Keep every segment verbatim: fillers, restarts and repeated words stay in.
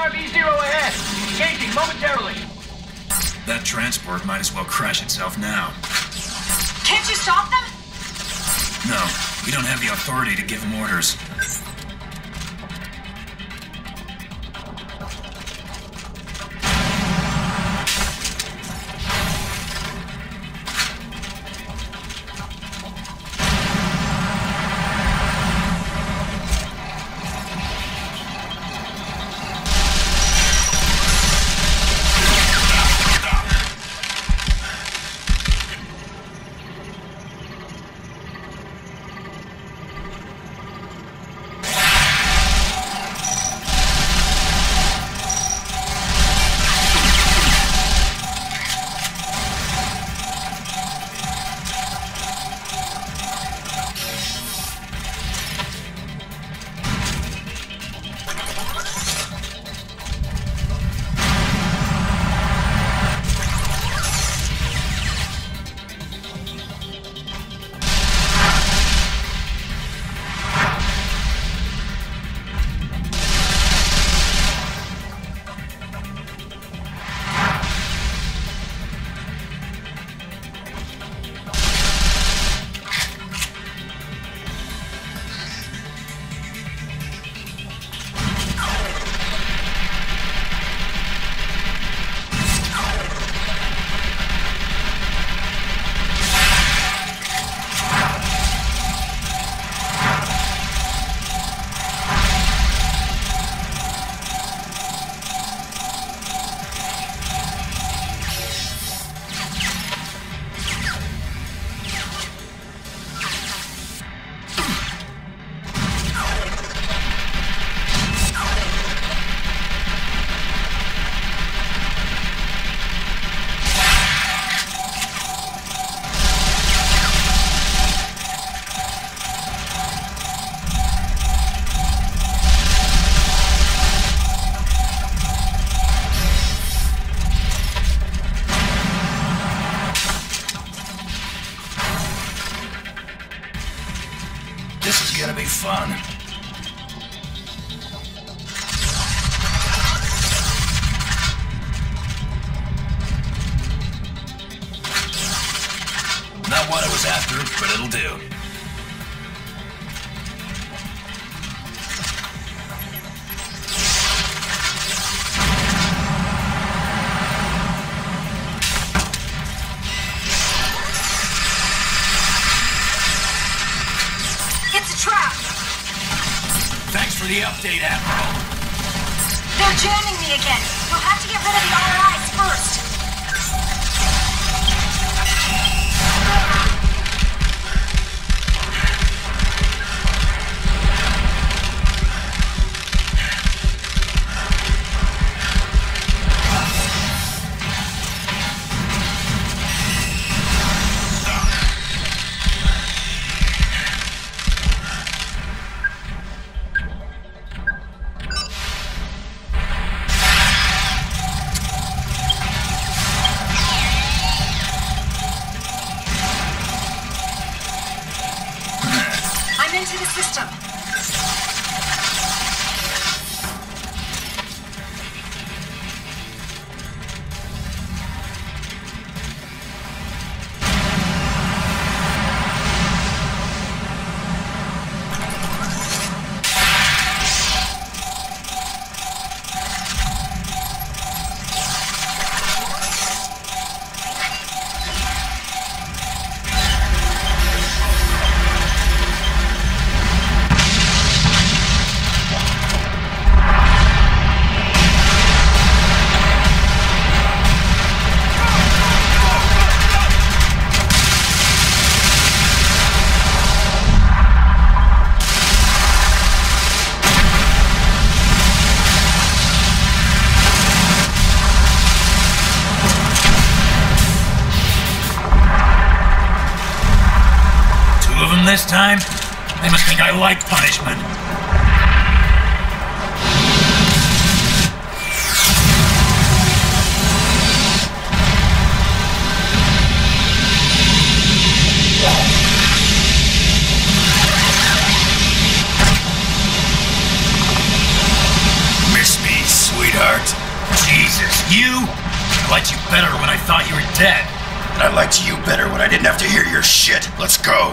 R V zero ahead. Engaging momentarily. That transport might as well crash itself now. Can't you stop them? No, we don't have the authority to give them orders. This is gonna be fun. Not what I was after, but it'll do. For the update, Admiral. They're jamming me again. We'll have to get rid of the R Is first. Into the system. This time, they must think I like punishment. Miss me, sweetheart. liked you better when I thought you were dead. And I liked you better when I didn't have to hear your shit. Let's go.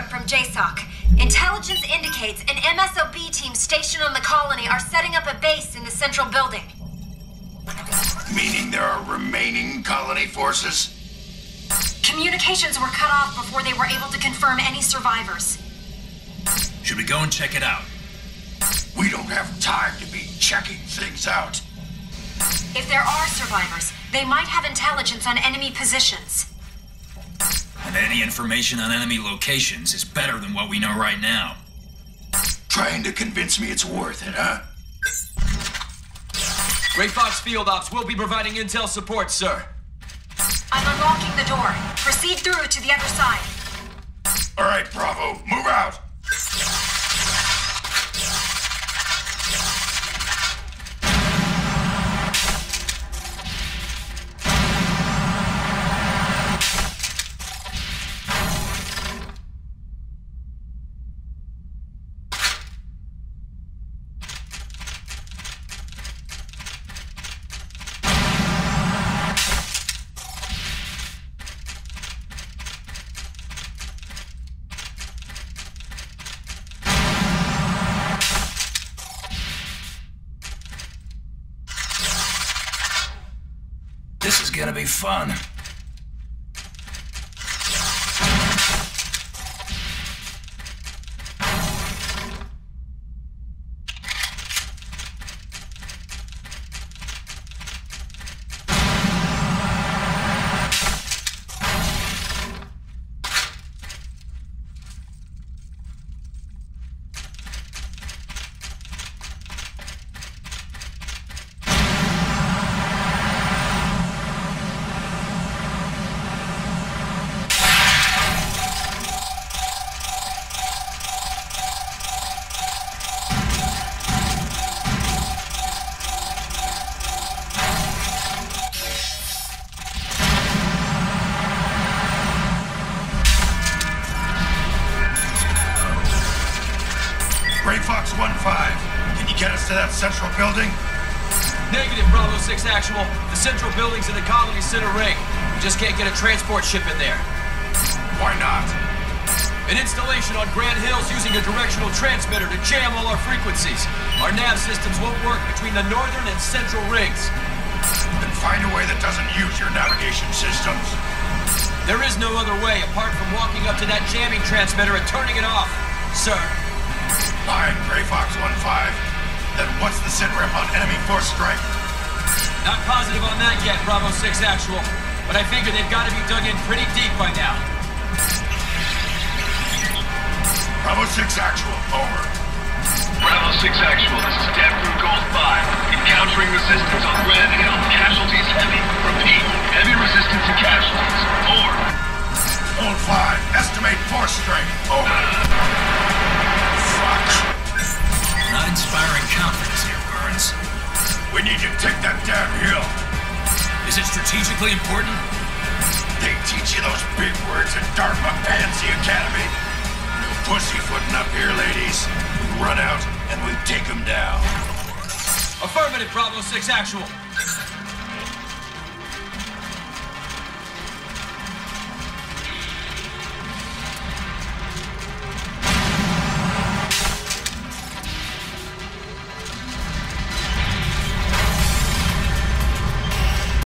from J SOC. Intelligence indicates an M S O B team stationed on the colony are setting up a base in the central building. Meaning there are remaining colony forces? Communications were cut off before they were able to confirm any survivors. Should we go and check it out? We don't have time to be checking things out. If there are survivors, they might have intelligence on enemy positions. And any information on enemy locations is better than what we know right now. Trying to convince me it's worth it, huh? Gray Fox Field Ops will be providing intel support, sir. I'm unlocking the door. Proceed through to the other side. All right, Bravo, move out! This is gonna be fun. Gray Fox one five, can you get us to that central building? Negative, Bravo six Actual. The central building's in the colony center ring. We just can't get a transport ship in there. Why not? An installation on Grand Hills using a directional transmitter to jam all our frequencies. Our nav systems won't work between the northern and central rings. Then find a way that doesn't use your navigation systems. There is no other way apart from walking up to that jamming transmitter and turning it off, sir. Fine, Gray Fox one five. Then what's the sit rep on enemy force strike? Not positive on that yet, Bravo six Actual. But I figure they've got to be dug in pretty deep by now. Bravo six Actual, over. Bravo six Actual, this is Dev Crew Gold five. Encountering resistance on Grand Hill. Casualties heavy. Repeat, heavy resistance and casualties. Over. Gold five, estimate force strength, over. Fuck. Not inspiring confidence here, Burns. We need to take that damn hill. Is it strategically important? They teach you those big words at Dartmouth Pansy Academy. No pussyfooting up here, ladies. We run out and we take them down. Affirmative, Bravo six Actual.